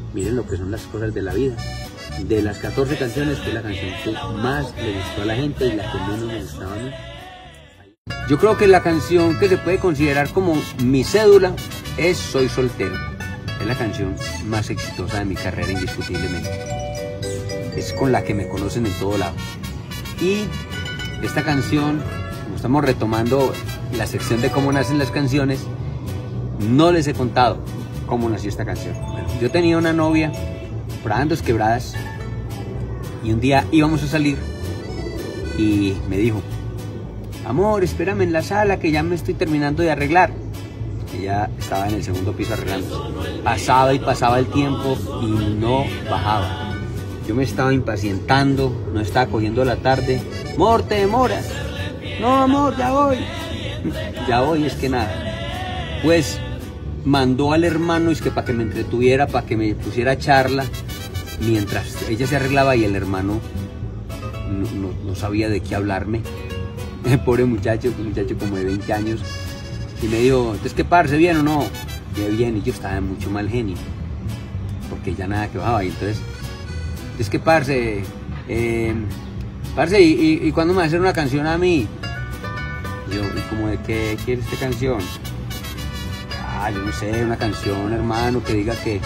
Miren lo que son las cosas de la vida. De las 14 canciones, fue la canción que más le gustó a la gente y la que menos me gustaba a mí. Yo creo que la canción que se puede considerar como mi cédula es Soy Soltero. Es la canción más exitosa de mi carrera, indiscutiblemente. Es con la que me conocen en todo lado. Y esta canción, como estamos retomando la sección de cómo nacen las canciones, no les he contado cómo nació esta canción. Bueno, yo tenía una novia por ahí en Dos Quebradas y un día íbamos a salir y me dijo: amor, espérame en la sala que ya me estoy terminando de arreglar. Ella estaba en el segundo piso arreglando. Pasaba y pasaba el tiempo y no bajaba. Yo me estaba impacientando, no estaba cogiendo la tarde. Amor, te demoras. No, amor, ya voy. Ya voy, es que nada. Pues mandó al hermano, es que para que me entretuviera, para que me pusiera charla, mientras ella se arreglaba, y el hermano no sabía de qué hablarme. Pobre muchacho, un muchacho como de 20 años. Y me dijo: entonces, ¿qué, parce, bien o no? Yo bien, y yo estaba en mucho mal genio, porque ya nada que bajaba. Y entonces, ¿qué, parce? Parce, ¿y cuándo me va a hacer una canción a mí? Yo, ¿y como de qué quiere esta canción? Yo no sé, una canción, hermano, que diga que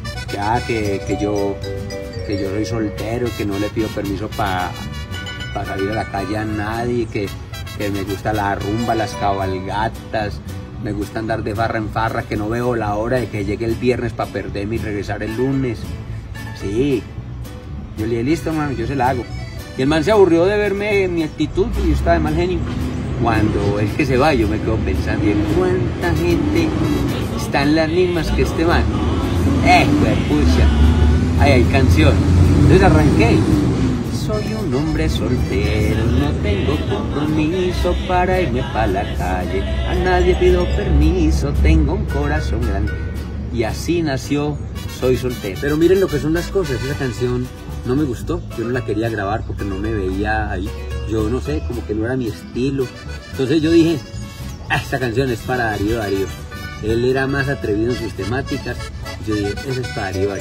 yo soy soltero, que no le pido permiso para salir a la calle a nadie, que me gusta la rumba, las cabalgatas, me gusta andar de farra en farra, que no veo la hora de que llegue el viernes para perderme y regresar el lunes. Sí, yo le dije: listo, hermano, yo se la hago. Y el man se aburrió de verme en mi actitud, porque yo estaba de mal genio. Cuando es que se va, yo me quedo pensando: ¿y cuánta gente está en las mismas que este man? Pucha, ahí hay canción. Entonces arranqué. Soy un hombre soltero, no tengo compromiso para irme para la calle. A nadie pido permiso, tengo un corazón grande. Y así nació Soy Soltero. Pero miren lo que son las cosas. Esa canción no me gustó, yo no la quería grabar porque no me veía ahí. Yo no sé, como que no era mi estilo. Entonces yo dije: esta canción es para Darío. Él era más atrevido en sus temáticas. Yo dije: eso es para Darío.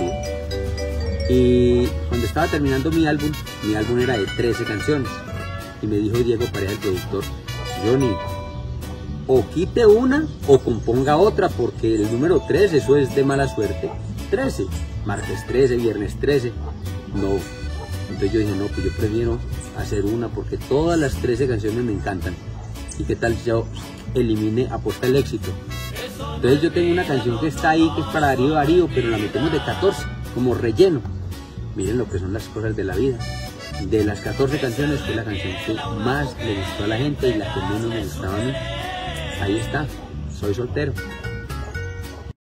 Y cuando estaba terminando mi álbum era de 13 canciones. Y me dijo Diego Pareja, el productor: Johnny, o quite una o componga otra, porque el número 13, eso es de mala suerte. 13, martes 13, viernes 13. No. Entonces yo dije: no, pues yo prefiero hacer una, porque todas las 13 canciones me encantan. ¿Y qué tal si yo elimine Apuesta al Éxito? Entonces yo tengo una canción que está ahí, que es para Darío, pero la metemos de 14, como relleno. Miren lo que son las cosas de la vida. De las 14 canciones, fue la canción que más le gustó a la gente y la que menos me gustaba a mí. Ahí está, Soy Soltero.